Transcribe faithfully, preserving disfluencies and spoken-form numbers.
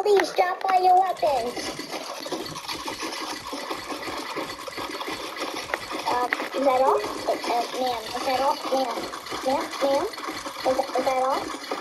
Please drop all your weapons. Uh, is that all? Uh, uh, ma'am, is that all? Ma'am, ma'am, ma'am, is, is that all?